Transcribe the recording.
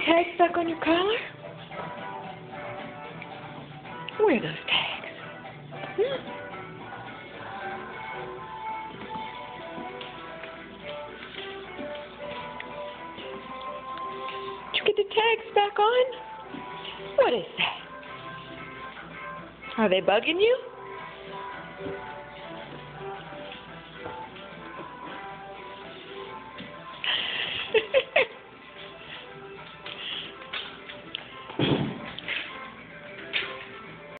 tags back on your collar? Where are those tags? Did you get the tags back on? What is that? Are they bugging you?